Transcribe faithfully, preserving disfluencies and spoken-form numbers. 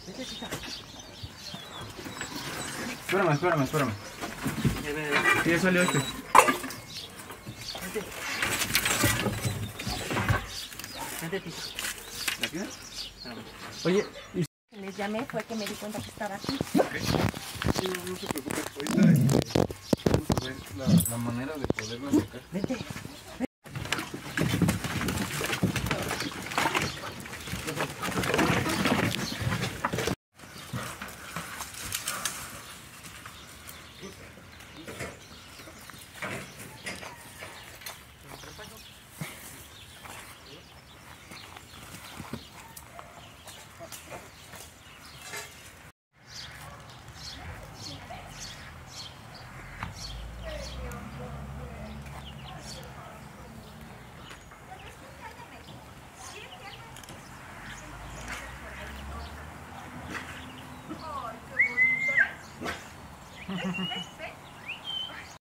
Espérame, espérame, espérame. Sí, ya salió este. ¿La qué? Oye, ¿y Les llamé, fue que me di cuenta que estaba aquí. okay. Sí, no, no se preocupe. Ahorita eh, vamos a ver la, la manera de poderla sacar. Vete. ¿Ves? ¿Ves?